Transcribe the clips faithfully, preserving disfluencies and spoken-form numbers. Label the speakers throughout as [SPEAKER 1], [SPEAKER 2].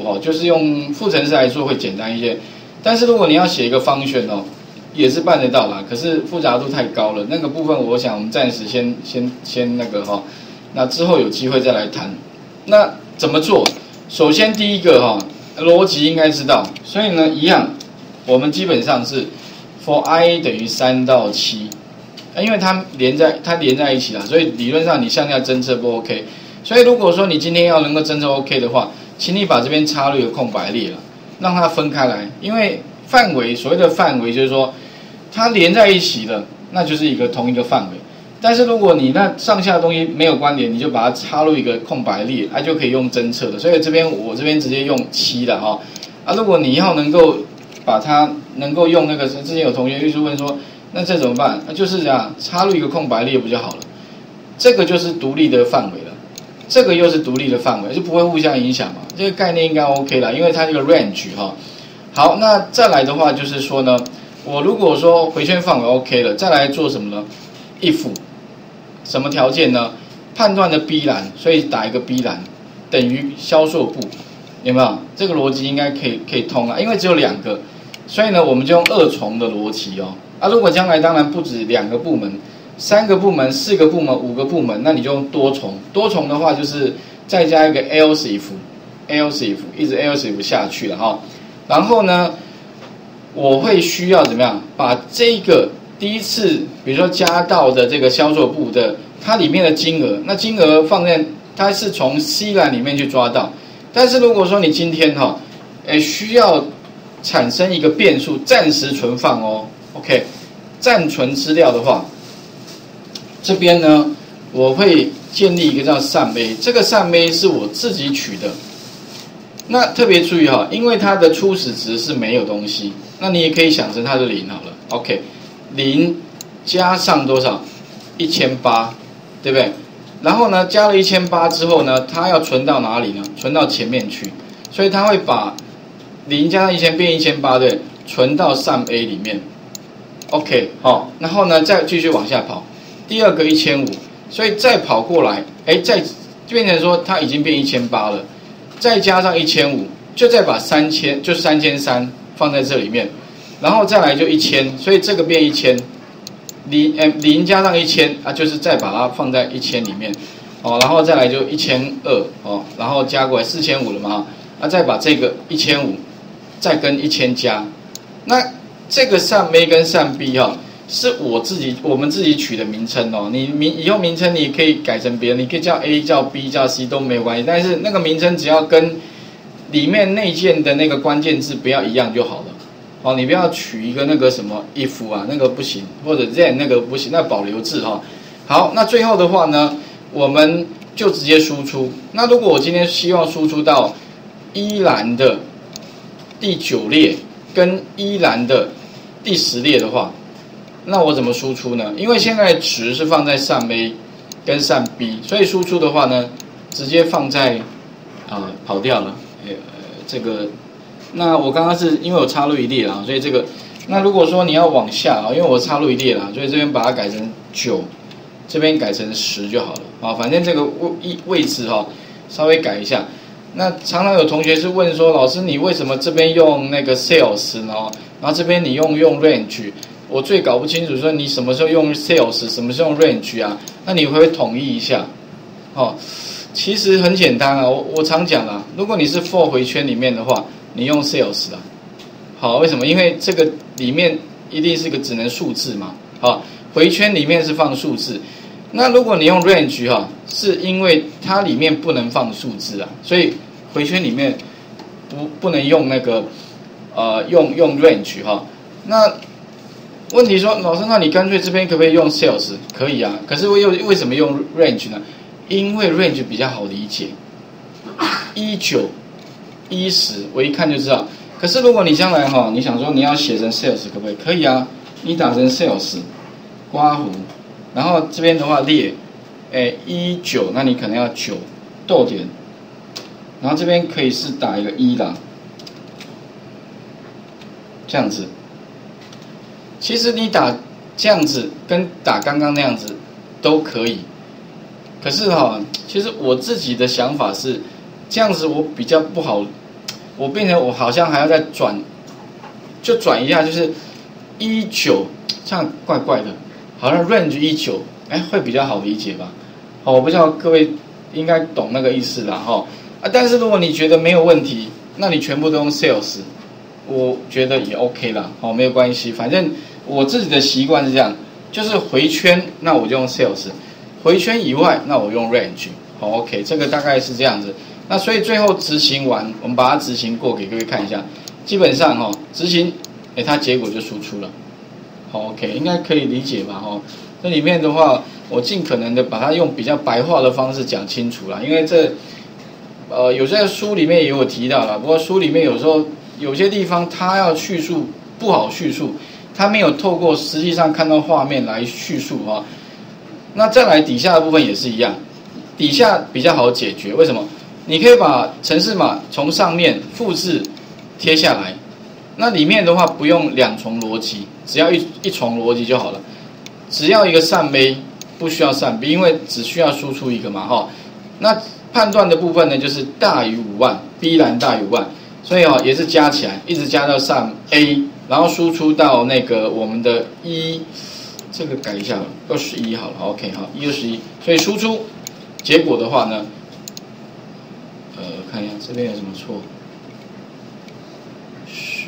[SPEAKER 1] 哦，就是用副程式来做会简单一些。但是如果你要写一个function哦，也是办得到啦，可是复杂度太高了，那个部分我想我们暂时先先先那个哈、哦，那之后有机会再来谈。那怎么做？首先第一个哈、哦，逻辑应该知道，所以呢一样，我们基本上是 for i 等于三到七，因为它连在它连在一起啦，所以理论上你向下侦测不 OK。所以如果说你今天要能够侦测 OK 的话，请你把这边插入一个空白列了，让它分开来，因为范围所谓的范围就是说它连在一起的，那就是一个同一个范围。但是如果你那上下的东西没有关联，你就把它插入一个空白列，它就可以用侦测的。所以这边我这边直接用七了哈。啊，如果你要能够把它能够用那个，之前有同学就是问说，那这怎么办？那就是这样，插入一个空白列不就好了？这个就是独立的范围了，这个又是独立的范围，就不会互相影响嘛。这个概念应该 OK 啦，因为它这个 range 哈。好，那再来的话就是说呢，我如果说回圈范围 OK 了，再来做什么呢 ？if 什么条件呢？判断的 B 栏，所以打一个 B 栏等于销售部，有没有？这个逻辑应该可以可以通啊，因为只有两个，所以呢我们就用二重的逻辑哦。啊，如果将来当然不止两个部门，三个部门、四个部门、五个部门，那你就用多重。多重的话就是再加一个 else if，else if 一直 else if 下去了哈。然后呢，我会需要怎么样？把这个第一次，比如说加到的这个销售部的它里面的金额，那金额放在它是从 C 栏里面去抓到。但是如果说你今天哈，诶需要产生一个变数，暂时存放哦 ，OK， 暂存资料的话，这边呢我会建立一个叫 sum A， 这个 sum A 是我自己取的。那特别注意哈，因为它的初始值是没有东西，那你也可以想成它是零好了 ，OK， 零加上多少？一千八，对不对？然后呢，加了一千八之后呢，它要存到哪里呢？存到前面去，所以它会把零加上一千变一千八，对，存到 sum A 里面 ，OK， 好，然后呢再继续往下跑，第二个一千五，所以再跑过来，哎，再变成说它已经变一千八了。再加上一千五，就再把三千，就三千三放在这里面，然后再来就一千，所以这个变一千，零呃零加上一千啊，就是再把它放在一千里面，哦，然后再来就一千二哦，然后加过来四千五了嘛，啊，再把这个一千五再跟一千加，那这个sum A跟sum B 哈、哦，是我自己我们自己取的名称哦，你名以后名称你可以改成别人，你可以叫 A 叫 B 叫 C 都没有关系，但是那个名称只要跟里面内建的那个关键字不要一样就好了。哦，你不要取一个那个什么 if 啊，那个不行，或者 then 那个不行，那保留字哈、哦。好，那最后的话呢，我们就直接输出。那如果我今天希望输出到一栏的第九列跟一栏的第十列的话，那我怎么输出呢？因为现在值是放在sum A跟sum B， 所以输出的话呢，直接放在啊、呃、跑掉了，呃这个。那我刚刚是因为我插入一列啦，所以这个，那如果说你要往下啊，因为我插入一列啦，所以这边把它改成九，这边改成十就好了啊。反正这个位位置哈、哦，稍微改一下。那常常有同学是问说，老师你为什么这边用那个 sales 呢？然后这边你用用 range， 我最搞不清楚说你什么时候用 sales， 什么时候用 range 啊？那你会不会统一一下？哦，其实很简单啊，我我常讲啦，如果你是 for 回圈里面的话。你用 sales 啊，好，为什么？因为这个里面一定是个只能数字嘛，好，回圈里面是放数字。那如果你用 range 哈，是因为它里面不能放数字啊，所以回圈里面不不能用那个呃用用 range 哈。那问题说，老师，那你干脆这边可不可以用 sales？ 可以啊，可是我又为什么用 range 呢？因为 range 比较好理解，一九。一十，我一看就知道。可是如果你将来哈，你想说你要写成 sales 可不可以？可以啊，你打成 sales， 刮弧，然后这边的话列，哎一九，那你可能要九逗点，然后这边可以是打一个一啦，这样子。其实你打这样子跟打刚刚那样子都可以，可是哈，其实我自己的想法是。这样子我比较不好， 我变成我好像还要再转，就转一下，就是一九，这样怪怪的，好像 range 一九，哎，会比较好理解吧？好，我不知道各位应该懂那个意思啦，哈啊，但是如果你觉得没有问题，那你全部都用 sales， 我觉得也 OK 啦，好，没有关系，反正我自己的习惯是这样，就是回圈，那我就用 sales， 回圈以外，那我用 range， 好 OK， 这个大概是这样子。那所以最后执行完，我们把它执行过给各位看一下，基本上哈、哦，执行，哎，它结果就输出了，好 OK， 应该可以理解吧？哈、哦，这里面的话，我尽可能的把它用比较白话的方式讲清楚啦，因为这，呃，有些书里面也有提到啦，不过书里面有时候有些地方它要叙述不好叙述，它没有透过实际上看到画面来叙述哈、哦。那再来底下的部分也是一样，底下比较好解决，为什么？你可以把程式码从上面复制贴下来，那里面的话不用两重逻辑，只要一一重逻辑就好了。只要一个sum A，不需要sum B，因为只需要输出一个嘛哈。那判断的部分呢，就是大于五万 ，B 栏大于五万，所以哦也是加起来，一直加到sum A， 然后输出到那个我们的一，这个改一下，二十一好了 ，OK 好，一二十一，所以输出结果的话呢。呃，看一下这边有什么错？十，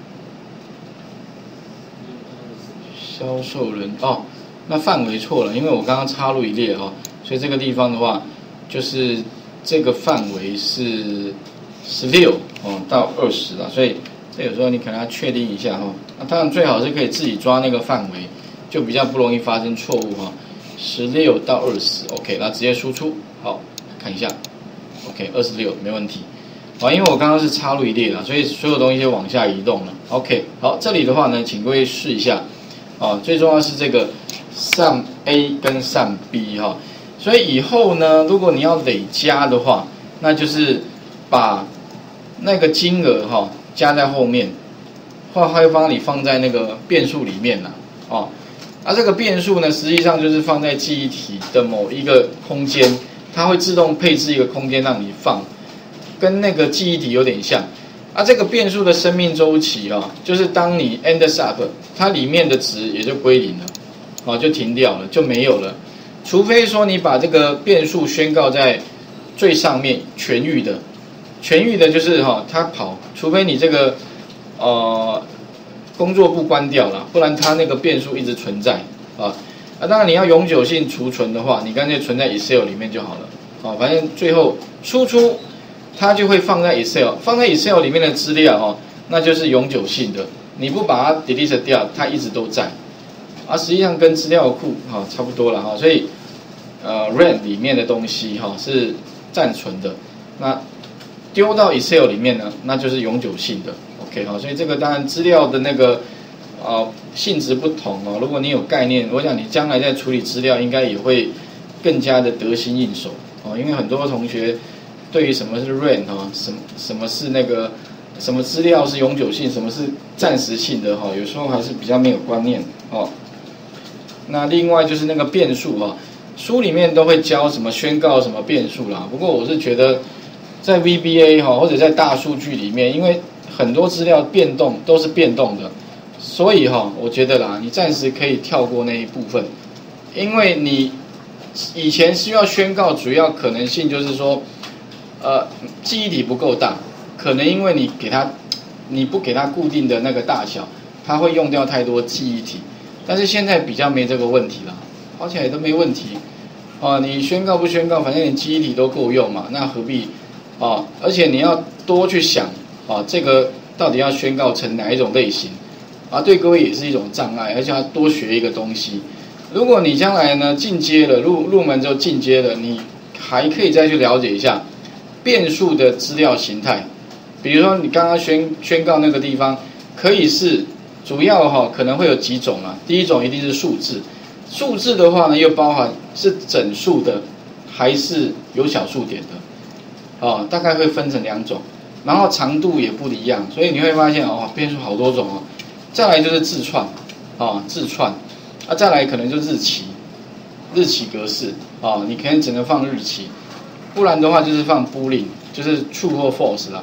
[SPEAKER 1] 销售人哦，那范围错了，因为我刚刚插入一列哦，所以这个地方的话，就是这个范围是十六哦到二十啦，所以这有时候你可能要确定一下哦。那当然最好是可以自己抓那个范围，就比较不容易发生错误哈。十六到二十 ，OK， 那直接输出，好，看一下。OK， 二十六没问题，好，因为我刚刚是插入一列了，所以所有东西就往下移动了。OK， 好，这里的话呢，请各位试一下，啊，最重要是这个sum A 跟sum B 哈，所以以后呢，如果你要累加的话，那就是把那个金额哈加在后面，或它会帮你放在那个变数里面了，哦，那这个变数呢，实际上就是放在记忆体的某一个空间。它会自动配置一个空间让你放，跟那个记忆体有点像。啊，这个变数的生命周期啊、哦，就是当你 end up， 它里面的值也就归零了，哦，就停掉了，就没有了。除非说你把这个变数宣告在最上面全域的，全域的就是哈、哦，它跑，除非你这个呃工作簿关掉了，不然它那个变数一直存在啊。啊，当然你要永久性储存的话，你干脆存在 Excel 里面就好了。好，反正最后输出它就会放在 Excel， 放在 Excel 里面的资料哦，那就是永久性的。你不把它 delete 掉，它一直都在。啊，实际上跟资料库哈差不多了哈，所以呃 RAM 里面的东西哈是暂存的，那丢到 Excel 里面呢，那就是永久性的。OK 好，所以这个当然资料的那个。呃，性质不同哦。如果你有概念，我想你将来在处理资料，应该也会更加的得心应手哦。因为很多同学对于什么是 RAM 哦，什么什么是那个什么资料是永久性，什么是暂时性的哈、哦，有时候还是比较没有观念哦。那另外就是那个变数哈、哦，书里面都会教什么宣告什么变数啦。不过我是觉得在 V B A 哈、哦、或者在大数据里面，因为很多资料变动都是变动的。所以哈，我觉得啦，你暂时可以跳过那一部分，因为你以前需要宣告，主要可能性就是说，呃，记忆体不够大，可能因为你给它，你不给它固定的那个大小，它会用掉太多记忆体。但是现在比较没这个问题了，跑起来都没问题，啊，你宣告不宣告，反正你记忆体都够用嘛，那何必啊？而且你要多去想啊，这个到底要宣告成哪一种类型？啊，对各位也是一种障碍，而且要多学一个东西。如果你将来呢进阶了，入入门之后进阶了，你还可以再去了解一下变数的资料形态。比如说你刚刚宣宣告那个地方，可以是主要哈、哦、可能会有几种啊。第一种一定是数字，数字的话呢又包含是整数的，还是有小数点的，哦，大概会分成两种。然后长度也不一样，所以你会发现哦，变数好多种哦。再来就是字串，啊，字串，啊，再来可能就日期，日期格式，啊，你可能只能放日期，不然的话就是放 boolean，就是 true 或 false 啦。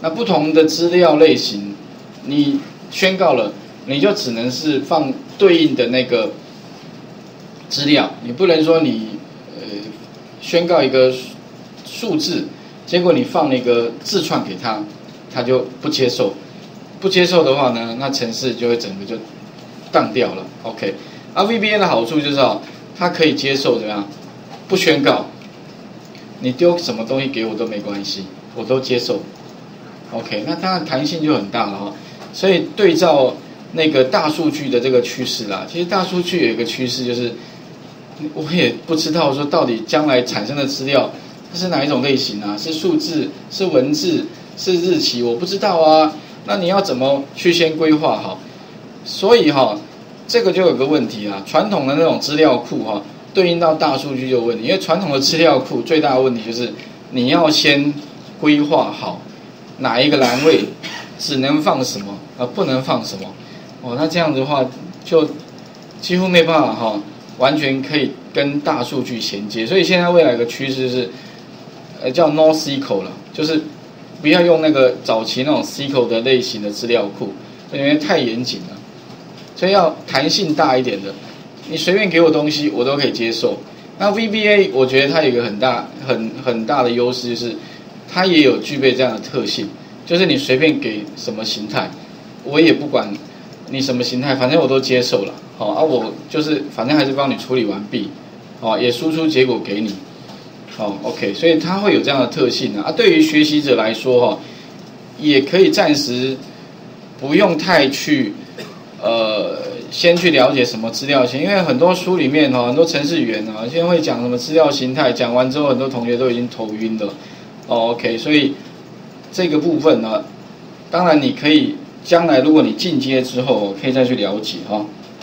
[SPEAKER 1] 那不同的资料类型，你宣告了，你就只能是放对应的那个资料，你不能说你呃宣告一个数字，结果你放了一个字串给他，他就不接受。不接受的话呢，那程式就会整个就当掉了。OK， 而 V B A 的好处就是哦，它可以接受怎么样？不宣告，你丢什么东西给我都没关系，我都接受。OK， 那当然弹性就很大了哈。所以对照那个大数据的这个趋势啦，其实大数据有一个趋势就是，我也不知道说到底将来产生的资料它是哪一种类型啊？是数字？是文字？是日期？我不知道啊。那你要怎么去先规划好？所以哈，这个就有个问题啊。传统的那种资料库哈，对应到大数据就有问题，因为传统的资料库最大的问题就是你要先规划好哪一个栏位只能放什么，而不能放什么。哦，那这样的话就几乎没办法哈，完全可以跟大数据衔接。所以现在未来的趋势是，呃，叫 NoSQL 了，就是不要用那个早期那种 S Q L 的类型的资料库，因为太严谨了，所以要弹性大一点的。你随便给我东西，我都可以接受。那 V B A 我觉得它有一个很大、很很大的优势，就是它也有具备这样的特性，就是你随便给什么形态，我也不管你什么形态，反正我都接受了。好、哦、啊，我就是反正还是帮你处理完毕，哦，也输出结果给你。哦 ，OK， 所以它会有这样的特性啊。啊，对于学习者来说，哈、哦，也可以暂时不用太去，呃，先去了解什么资料型，因为很多书里面哈、哦，很多程式语言啊，现在会讲什么资料形态，讲完之后，很多同学都已经头晕了。哦 ，OK， 所以这个部分呢，当然你可以将来如果你进阶之后，可以再去了解哈、哦。